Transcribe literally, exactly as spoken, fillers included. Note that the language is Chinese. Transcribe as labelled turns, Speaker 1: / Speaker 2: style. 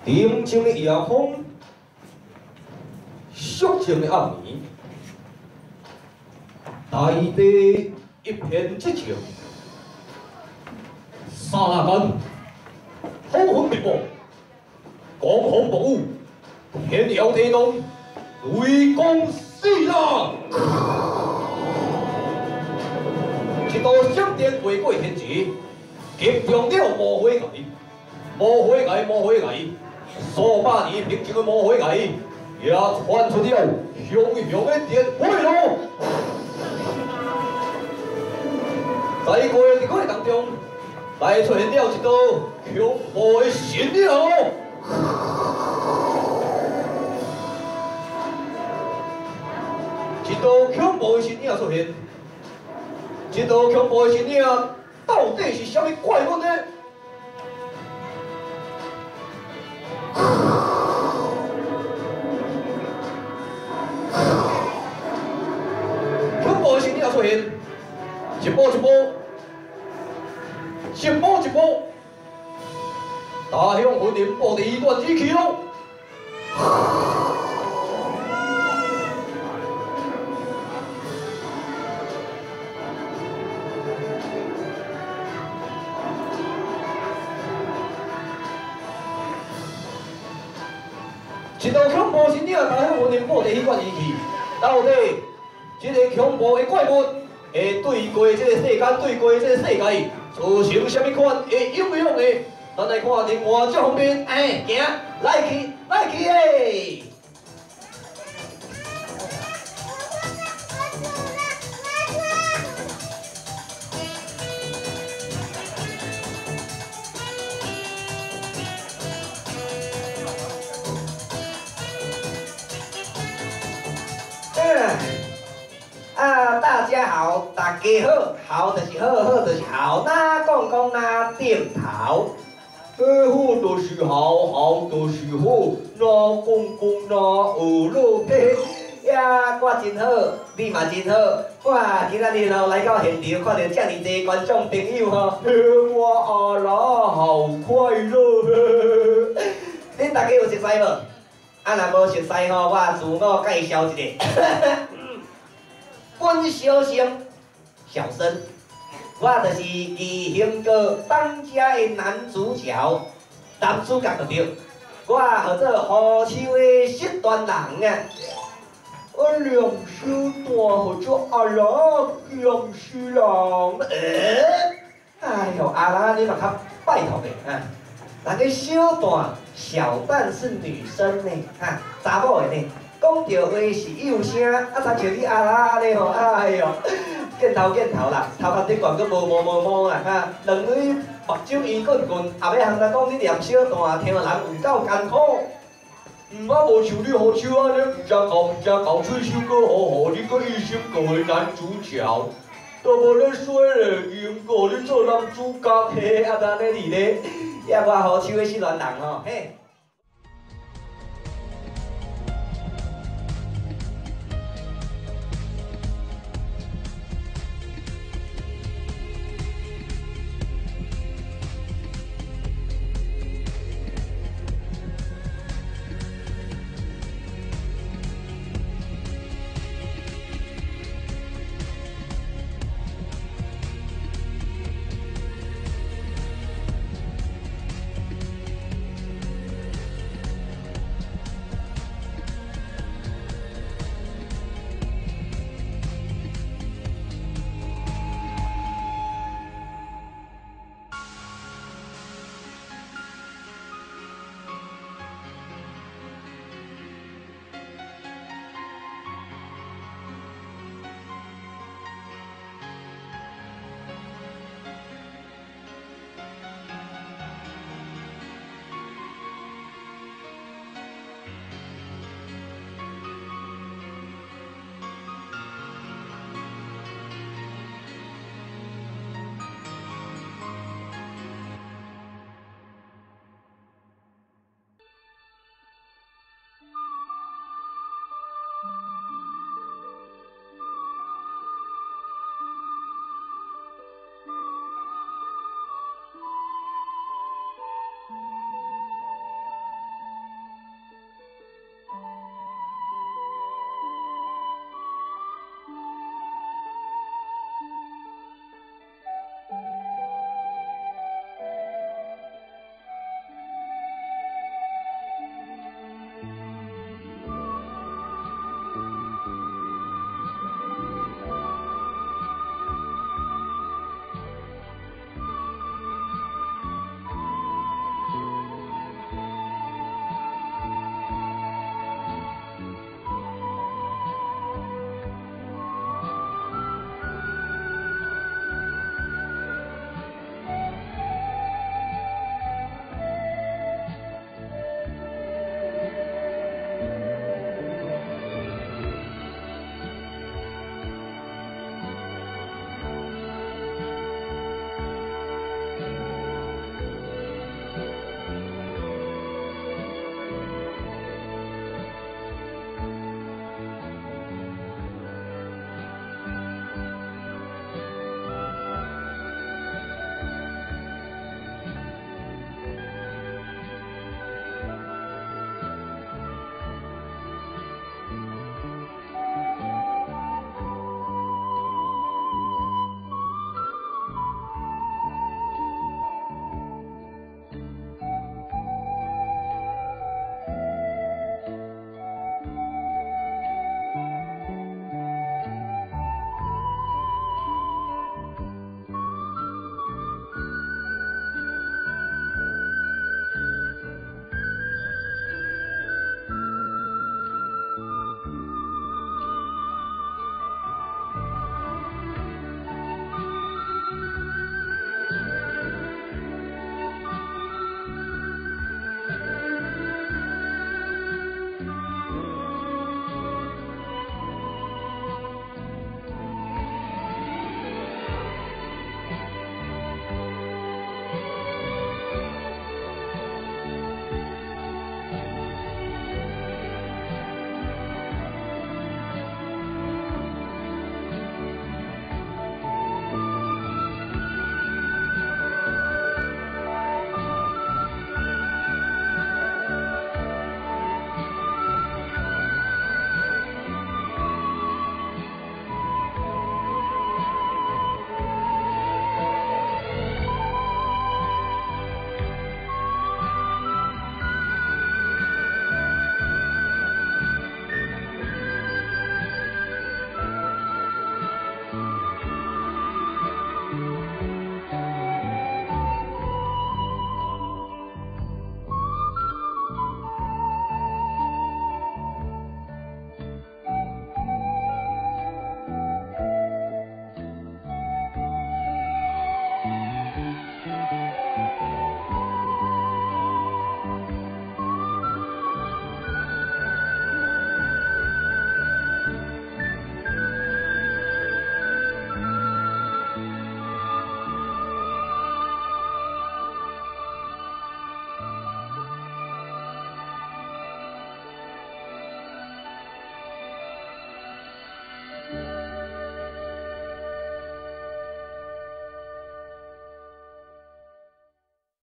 Speaker 1: 宁静的夜空，肃静的暗暝，大地一片寂静。刹那间，风云密布，狂风暴雨，天摇地动，雷公四浪。一道闪电划过天际，击中了魔火崖。魔火崖，魔火崖，数百年平静的魔火崖，也传出了熊熊的电火咯。在过的过当中，来出现了一道恐怖的神鸟。一道恐怖的神鸟出现，这道恐怖的神鸟到底是什么怪物呢？恐怖的神鸟出现，一步一步，一步一步，大向云林布地段而去咯。一道恐怖神鸟大向云林布地迄款而去，到底这个恐怖的怪物会对过这个世间，对过这个世界造成什么款的影响呢？咱来看另外这方面，哎，行，来去，来去诶！啊，大家好，大家好，好就是好，好就是好，哪讲讲哪点头。哎，好就是好，好就是好，哪讲讲哪学咯。嘿嘿，呀，我真好，你嘛真好。我今仔日吼来到现场，看到遮尔济观众朋友吼，我阿拉好快乐。恁大家有熟悉无？啊，若无熟悉吼，我自我介绍一下。阮小生，小生，我就是异形歌当家的男主角，男主角就对。我号做河秋的失端人啊。我两手段号做阿拉杨树人。呃，哎呦，阿拉你嘛较拜托的啊。那个小段小段是女生呢，哈，查某的呢。讲到话是幼声，啊，参像你阿拉安尼吼，哎哟，见头见头啦，头壳顶悬佫无毛毛毛啦，哈，两对目睭圆滚滚，后尾行人讲你念小段，听人有够艰苦。嗯，我无像你好像安尼，唔只搞唔只搞吹箫歌好好，你佫一心做为男主角，都无咧衰咧，英国你做男主角，嘿，啊，安尼哩咧，呀，我好手的是乱人吼，嘿。